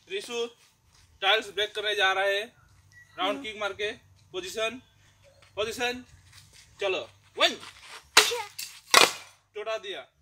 Rishu tiles break करने जा रहा है। राउंड किक मार के पोजीशन पोजीशन चलो वन टोटा दिया।